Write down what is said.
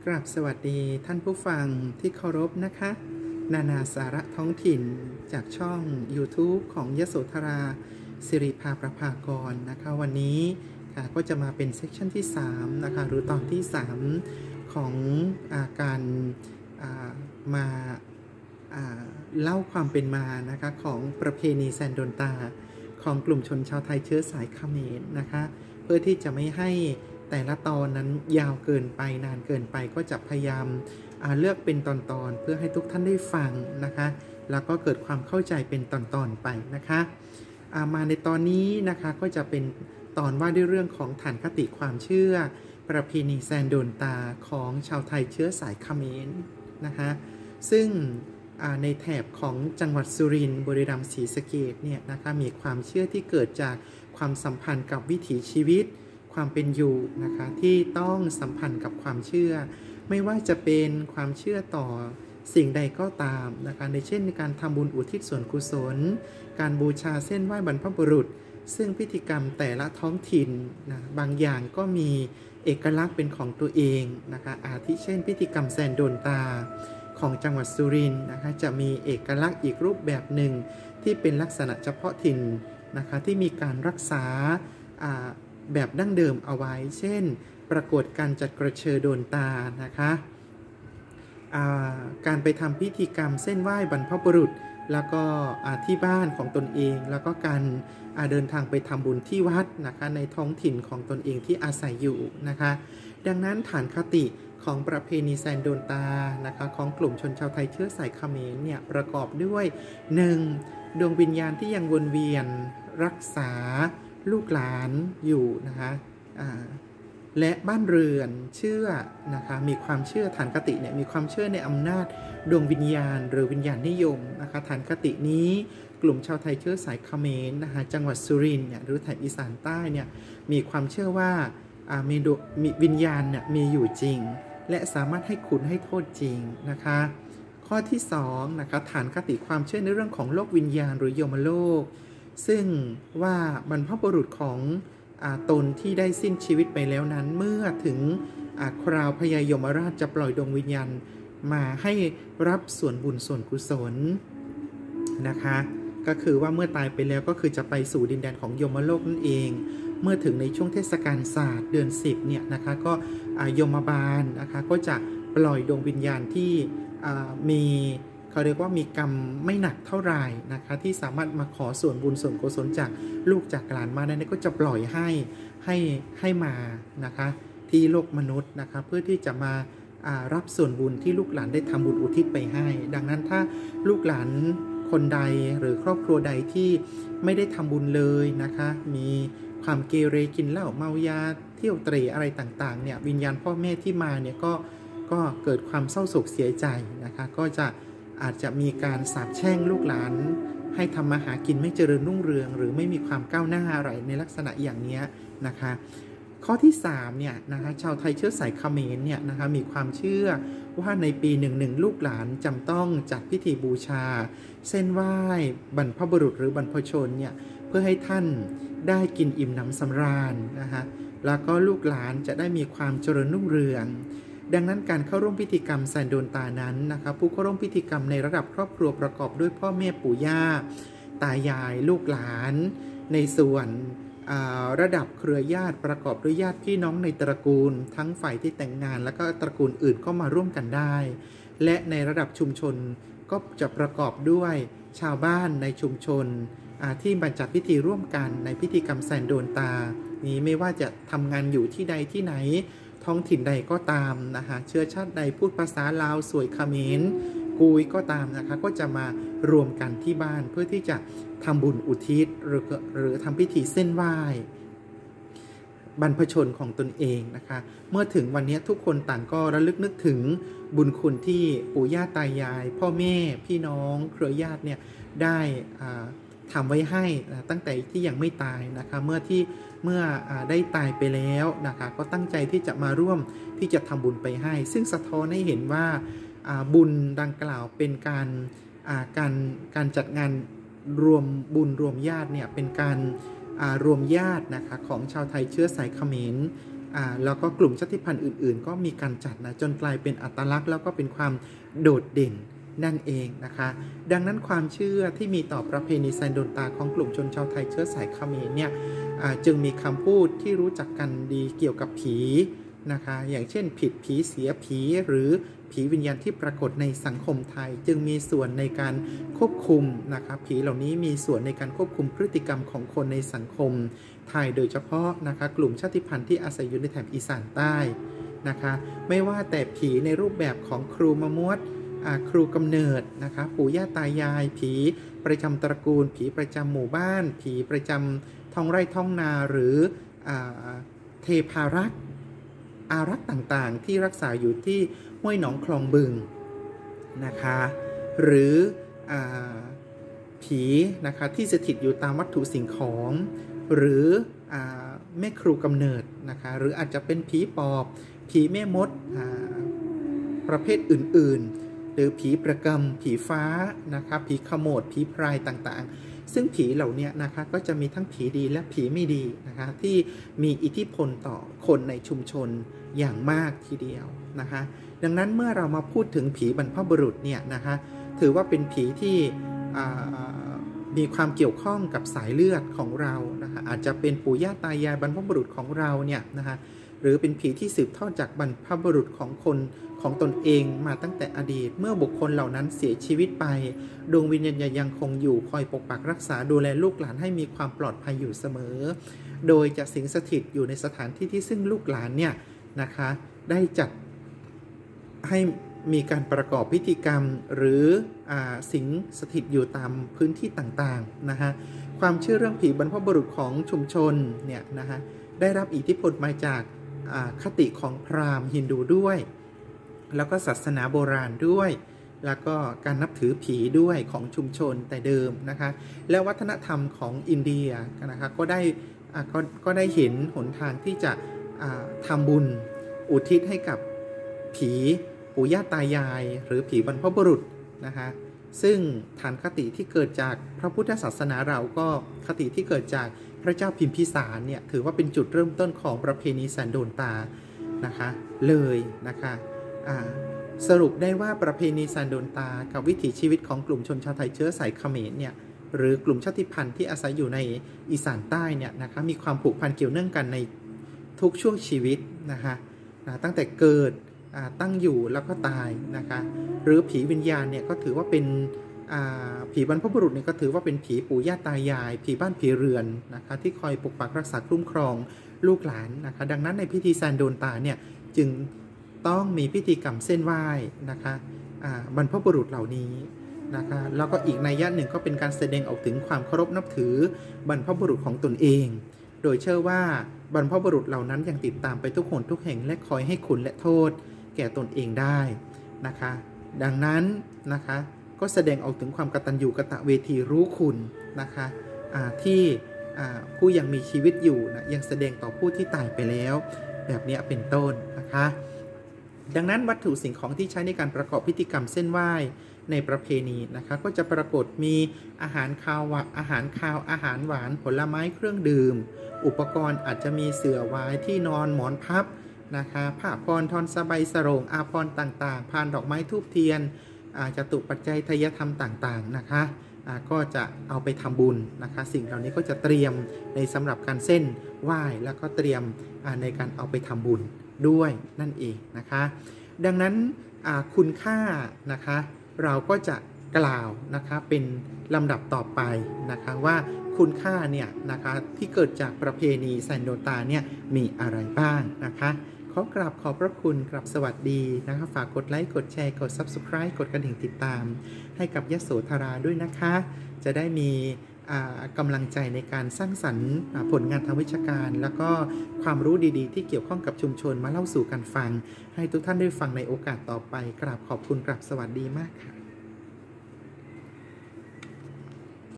กราบสวัสดีท่านผู้ฟังที่เคารพนะคะ นานาสาระท้องถิ่นจากช่อง YouTube ของยโสธราสิริภาประภากรนะคะวันนี้ก็จะมาเป็นเซสชันที่3นะคะหรือตอนที่3ของการมาเล่าความเป็นมานะคะของประเพณีแซนโดนตาของกลุ่มชนชาวไทยเชื้อสายเขมรนะคะเพื่อที่จะไม่ให้แต่ละตอนนั้นยาวเกินไปนานเกินไปก็จะพยายามเลือกเป็นตอนๆเพื่อให้ทุกท่านได้ฟังนะคะแล้วก็เกิดความเข้าใจเป็นตอนๆไปนะคะมาในตอนนี้นะคะก็จะเป็นตอนว่าด้วยเรื่องของฐานคติความเชื่อประเพณีแซนโดนตาของชาวไทยเชื้อสายเขมรนะคะซึ่งในแถบของจังหวัดสุรินทร์บุรีรัมย์ศรีสะเกษเนี่ยนะคะมีความเชื่อที่เกิดจากความสัมพันธ์กับวิถีชีวิตความเป็นอยู่นะคะที่ต้องสัมพันธ์กับความเชื่อไม่ว่าจะเป็นความเชื่อต่อสิ่งใดก็ตามนะคะในเช่นการทำบุญอุทิศส่วนกุศลการบูชาเส้นไหว้บรรพบุรุษซึ่งพิธีกรรมแต่ละท้องถิ่นนะบางอย่างก็มีเอกลักษณ์เป็นของตัวเองนะคะอาทิเช่นพิธีกรรมแซนโดนตาของจังหวัดสุรินทร์นะคะจะมีเอกลักษณ์อีกรูปแบบหนึ่งที่เป็นลักษณะเฉพาะถิ่นนะคะที่มีการรักษาแบบดั้งเดิมเอาไว้เช่นประกวดการจัดกระเชอโดนตานะคะการไปทำพิธีกรรมเส้นไหว้บรรพบุรุษแล้วก็ที่บ้านของตนเองแล้วก็การเดินทางไปทำบุญที่วัดนะคะในท้องถิ่นของตนเองที่อาศัยอยู่นะคะดังนั้นฐานคติของประเพณีแซนโดนตานะคะของกลุ่มชนชาวไทยเชื้อสายเขมรเนี่ยประกอบด้วย 1. ดวงวิญญาณที่ยังวนเวียนรักษาลูกหลานอยู่นะคะและบ้านเรือนเชื่อนะคะมีความเชื่อฐานคติเนี่ยมีความเชื่อในอำนาจดวงวิญญาณหรือวิญญาณนิยมนะคะฐานคตินี้กลุ่มชาวไทยเชื้อสายเขมรนะคะจังหวัดสุรินทร์เนี่ยหรือแถบอีสานใต้เนี่ยมีความเชื่อว่ามีวิญญาณเนี่ยมีอยู่จริงและสามารถให้คุณให้โทษจริงนะคะข้อที่2นะคะฐานคติความเชื่อในเรื่องของโลกวิญญาณหรือยมโลกซึ่งว่าบรรพบุรุษของตนที่ได้สิ้นชีวิตไปแล้วนั้นเมื่อถึงคราวพญายมราชจะปล่อยดวงวิญญาณมาให้รับส่วนบุญส่วนกุศลนะคะก็คือว่าเมื่อตายไปแล้วก็คือจะไปสู่ดินแดนของยมโลกนั่นเองเมื่อถึงในช่วงเทศกาลศาสตร์เดือน10เนี่ยนะคะก็ยมบาลนะคะก็จะปล่อยดวงวิญญาณที่มีเขาเรียกว่ามีกรรมไม่หนักเท่าไหร่นะคะที่สามารถมาขอส่วนบุญส่วนกุศลจากลูกจากหลานมานั้นก็จะปล่อยให้มานะคะที่โลกมนุษย์นะคะเพื่อที่จะมารับส่วนบุญที่ลูกหลานได้ทำบุญอุทิศไปให้ดังนั้นถ้าลูกหลานคนใดหรือครอบครัวใดที่ไม่ได้ทำบุญเลยนะคะมีความเกเรกินเหล้าเมายาเที่ยวเตร่อะไรต่างๆเนี่ยวิญญาณพ่อแม่ที่มาเนี่ยก็เกิดความเศร้าโศกเสียใจนะคะก็จะอาจจะมีการสาปแช่งลูกหลานให้ทำมาหากินไม่เจริญรุ่งเรืองหรือไม่มีความก้าวหน้าอะไรในลักษณะอย่างนี้นะคะข้อที่3เนี่ยนะคะชาวไทยเชื้อสายเขมรเนี่ยนะคะมีความเชื่อว่าในปี11ลูกหลานจำต้องจัดพิธีบูชาเส้นไหว้บรรพบุรุษหรือบรรพชนเนี่ยเพื่อให้ท่านได้กินอิ่มหนำสำราญนะคะแล้วก็ลูกหลานจะได้มีความเจริญรุ่งเรืองดังนั้นการเข้าร่วมพิธีกรรมแซนโดนตานั้นนะคะผู้เข้าร่วมพิธีกรรมในระดับครอบครัวประกอบด้วยพ่อแม่ปู่ย่าตายายลูกหลานในส่วนระดับเครือญาติประกอบด้วยญาติพี่น้องในตระกูลทั้งฝ่ายที่แต่งงานและก็ตระกูลอื่นก็มาร่วมกันได้และในระดับชุมชนก็จะประกอบด้วยชาวบ้านในชุมชนที่บรรจัดพิธีร่วมกันในพิธีกรรมแซนโดนตานี้ไม่ว่าจะทำงานอยู่ที่ใดที่ไหนท้องถิ่นใดก็ตามนะคะเชื้อชาติใดพูดภาษาลาวสวยเขมรกุยก็ตามนะคะก็จะมารวมกันที่บ้านเพื่อที่จะทำบุญอุทิศหรือทำพิธีเส้นไหว้บรรพชนของตนเองนะคะเมื่อถึงวันนี้ทุกคนต่างก็ระลึกนึกถึงบุญคุณที่ปู่ย่าตายายพ่อแม่พี่น้องเครือญาติเนี่ยได้ทำไว้ให้ตั้งแต่ที่ยังไม่ตายนะคะเมื่อได้ตายไปแล้วนะคะก็ตั้งใจที่จะมาร่วมที่จะทำบุญไปให้ซึ่งสะท้อนให้เห็นว่าบุญดังกล่าวเป็นการจัดงานรวมบุญรวมญาติเนี่ยเป็นการรวมญาตินะคะของชาวไทยเชื้อสายเขมรแล้วก็กลุ่มชาติพันธุ์อื่นๆก็มีการจัดนะจนกลายเป็นอัตลักษณ์แล้วก็เป็นความโดดเด่นนั่นเองนะคะดังนั้นความเชื่อที่มีต่อประเพณีแซนโดนตาของกลุ่มชนชาวไทยเชื้อสายเขมรเนี่ยจึงมีคำพูดที่รู้จักกันดีเกี่ยวกับผีนะคะอย่างเช่นผิดผีเสียผีหรือผีวิญญาณที่ปรากฏในสังคมไทยจึงมีส่วนในการควบคุมนะคะผีเหล่านี้มีส่วนในการควบคุมพฤติกรรมของคนในสังคมไทยโดยเฉพาะนะคะกลุ่มชาติพันธุ์ที่อาศัยอยู่ในแถบอีสานใต้นะคะไม่ว่าแต่ผีในรูปแบบของครูมะมวดครูกำเนิดนะคะปู่ย่าตายายผีประจำตระกูลผีประจำหมู่บ้านผีประจำท้องไร่ท้องนาหรือเทพารักษ์อารักษ์ต่างๆที่รักษาอยู่ที่ห้วยหนองคลองบึงนะคะหรือผีนะคะที่สถิตอยู่ตามวัตถุสิ่งของหรือแม่ครูกำเนิดนะคะหรืออาจจะเป็นผีปอบผีแม่มดประเภทอื่นๆหรือผีประกำผีฟ้านะคะผีขโมดผีพรายต่างๆซึ่งผีเหล่านี้นะคะก็จะมีทั้งผีดีและผีไม่ดีนะคะที่มีอิทธิพลต่อคนในชุมชนอย่างมากทีเดียวนะคะดังนั้นเมื่อเรามาพูดถึงผีบรรพบุรุษเนี่ยนะคะถือว่าเป็นผีที่มีความเกี่ยวข้องกับสายเลือดของเรานะคะอาจจะเป็นปู่ย่าตายายบรรพบุรุษของเราเนี่ยนะคะหรือเป็นผีที่สืบทอดจากบรรพบุรุษของคนของตนเองมาตั้งแต่อดีตเมื่อบุคคลเหล่านั้นเสียชีวิตไปดวงวิญญาณยังคงอยู่คอยปกปักรักษาดูแลลูกหลานให้มีความปลอดภัยอยู่เสมอโดยจะสิงสถิตอยู่ในสถานที่ที่ซึ่งลูกหลานเนี่ยนะคะได้จัดให้มีการประกอบพิธีกรรมหรือสิงสถิตอยู่ตามพื้นที่ต่างๆนะคะความเชื่อเรื่องผีบรรพบุรุษของชุมชนเนี่ยนะคะได้รับอิทธิพลมาจากคติของพราหมณ์ฮินดูด้วยแล้วก็ศาสนาโบราณด้วยแล้วก็การนับถือผีด้วยของชุมชนแต่เดิมนะคะและวัฒนธรรมของอินเดียนะคะก็ได้เห็นหนทางที่จะทำบุญอุทิศให้กับผีปู่ย่าตายายหรือผีบรรพบุรุษนะคะซึ่งฐานคติที่เกิดจากพระพุทธศาสนาเราก็คติที่เกิดจากพระเจ้าพิมพิสารเนี่ยถือว่าเป็นจุดเริ่มต้นของประเพณีแซนโดนตานะคะเลยนะคะสรุปได้ว่าประเพณีแซนโดนตากับวิถีชีวิตของกลุ่มชนชาวไทยเชื้อสายเขมรเนี่ยหรือกลุ่มชาติพันธุ์ที่อาศัยอยู่ในอีสานใต้เนี่ยนะคะมีความผูกพันเกี่ยวเนื่องกันในทุกช่วงชีวิตนะคะตั้งแต่เกิดตั้งอยู่แล้วก็ตายนะคะหรือผีวิญญาณเนี่ยก็ถือว่าเป็นผีบรรพบุรุษเนี่ยก็ถือว่าเป็นผีปู่ย่าตายายผีบ้านผีเรือนนะคะที่คอยปกปักรักษาคุ้มครองลูกหลานนะคะดังนั้นในพิธีแซนโดนตาเนี่ยจึงต้องมีพิธีกรรมเส้นไหว้นะคะบรรพบุรุษเหล่านี้นะคะแล้วก็อีกนัยยะหนึ่งก็เป็นการแสดงออกถึงความเคารพนับถือบรรพบุรุษของตนเองโดยเชื่อว่าบรรพบุรุษเหล่านั้นยังติดตามไปทุกหนทุกแห่งและคอยให้คุณและโทษแก่ตนเองได้นะคะดังนั้นนะคะก็แสดงออกถึงความกตัญญูกตเวทีรู้คุณนะคะที่ผู้ยังมีชีวิตอยู่นะยังแสดงต่อผู้ที่ตายไปแล้วแบบนี้เป็นต้นนะคะดังนั้นวัตถุสิ่งของที่ใช้ในการประกอบพิธีกรรมเส้นไหว้ในประเพณีนะคะก็จะปรากฏมีอาหารคาวอาหารคาวอาหารหวานผลไม้เครื่องดื่มอุปกรณ์อาจจะมีเสื่อไว้ที่นอนหมอนพับนะคะผ้าพรทอนสบายสรงอาภรณ์ต่างๆพานดอกไม้ธูปเทียนจตุปัจจัยทายธรรมต่างๆนะคะก็จะเอาไปทำบุญนะคะสิ่งเหล่านี้ก็จะเตรียมในสำหรับการเส้นไหว้แล้วก็เตรียมในการเอาไปทำบุญด้วยนั่นเองนะคะดังนั้นคุณค่านะคะเราก็จะกล่าวนะคะเป็นลำดับต่อไปนะคะว่าคุณค่าเนี่ยนะคะที่เกิดจากประเพณีแซนโดตาเนี่ยมีอะไรบ้างนะคะขอกราบขอบพระคุณกราบสวัสดีนะคะฝากกดไลค์กดแชร์กด Subscribe กดกระดิ่งติดตามให้กับยโสธราด้วยนะคะจะได้มีกำลังใจในการสร้างสรรค์ผลงานทางวิชาการแล้วก็ความรู้ดีๆที่เกี่ยวข้องกับชุมชนมาเล่าสู่กันฟังให้ทุกท่านได้ฟังในโอกาสต่อไปกราบขอบคุณกราบสวัสดีมากค่ะ